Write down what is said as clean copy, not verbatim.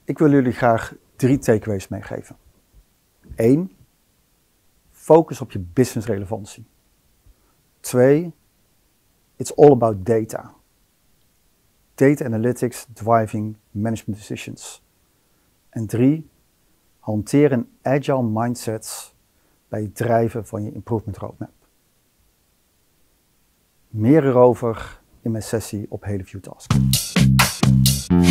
Ik wil jullie graag 3 takeaways meegeven. 1. Focus op je business relevantie. 2. It's all about data. Data analytics driving management decisions. En 3. Hanteer een agile mindset bij het drijven van je improvement roadmap. Meer erover in mijn sessie op HaloView Task.